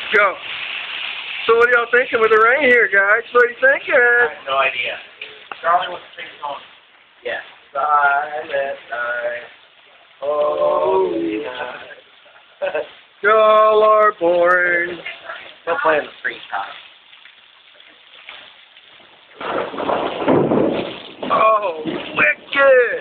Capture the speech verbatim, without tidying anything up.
Go. So what are y'all thinking with the rain here, guys? What are you thinking? I have no idea. Charlie, what's the thing going? Yeah. Silent night. Holy night. Y'all are boring. They'll play in the free time. Oh, wicked!